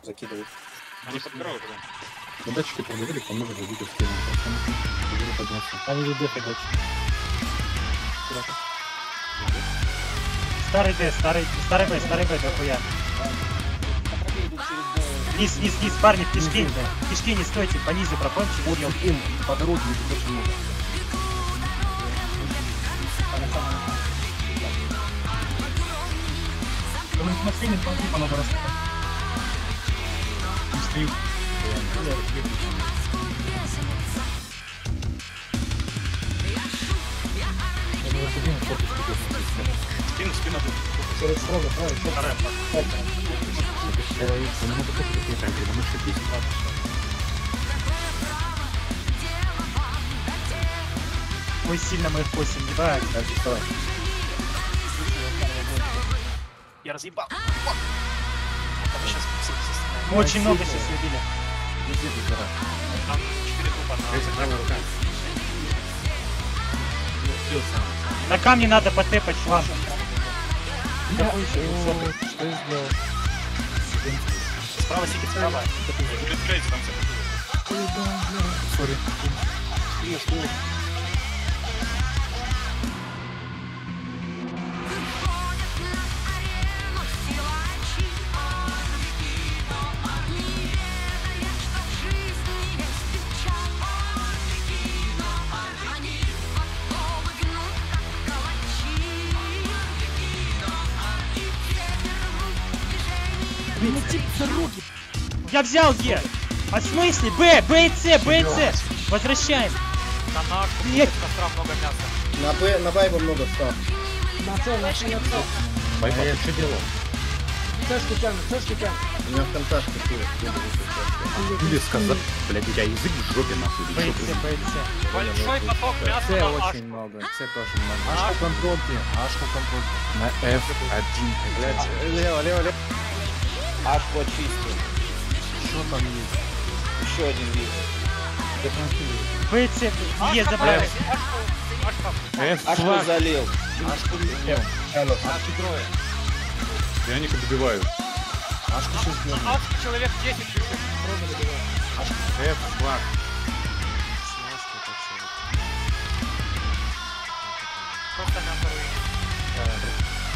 закидывают. Они под горой прям. Ну, датчики проверили, поможет забить в стену. Они идут дефать датчики. Старый Д, старый Б, дохуя. Низ, парни, в кишки не стойте, по низу проходите. Вот им по дороге очень много. Машине по надо рассказать. Не стою. Спину. Через строго, Ой, сильно мы их 8, не брать. Я разъебал. Очень много сейчас любили. Там 4 трупа На камне надо потэпать, шлам. Что я сделал? Справа сидит, справа. Будет крейзи там все. Сори. Я взял Е! А в смысле? Б и С! Возвращаем! Там на арку костра много мяса. На байбу много стал. Байба, ты что делал? У меня в контакте Или сказал, блядь, у тебя язык в жопе нахуй. Б и С. Большой поток мяса С на очень арку. много, С тоже много. Ашку контрольки, На F1. Блять, лево. Аж почистил. Что там есть? Еще один вид. Б и С. Е забрали. Ашку залил. Ашки трое. Я них добиваю. Ашку сейчас сделаем. На арку человек 10 пишет. F-флаг. Просто мясо руинит.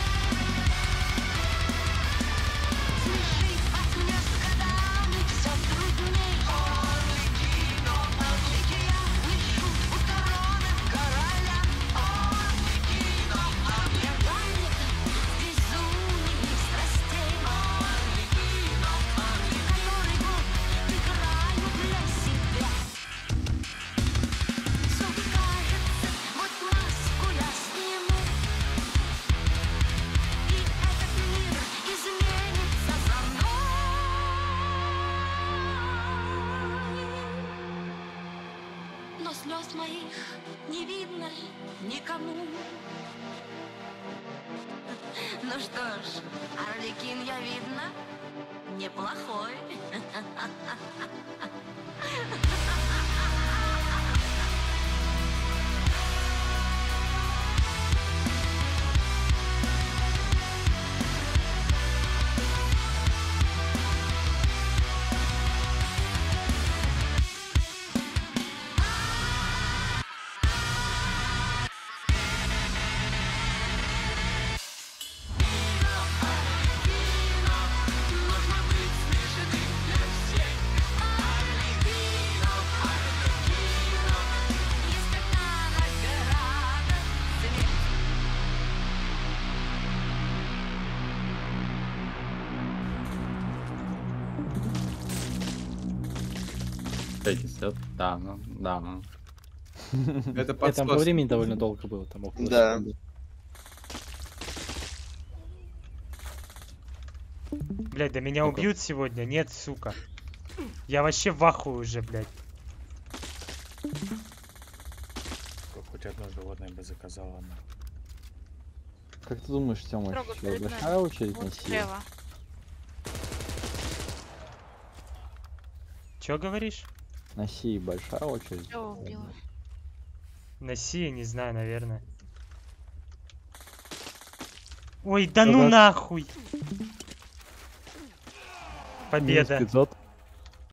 Но слез моих не видно никому. Ну что ж, Арлекин, я видно, неплохой. Да, ну. Это Там по времени довольно долго было. Там около Да. секунды. Блядь, да меня убьют сегодня? Нет, сука. Я вообще в ахуе уже, блядь. Хоть одно животное бы заказала она. Как ты думаешь, Тёма, Строго что, перед нами. большая очередь Вот на силу? слева. Чё говоришь? На Си большая очередь? Всё убила. На Си, не знаю, наверное. Ой, да ну нахуй! Победа. Минус 500.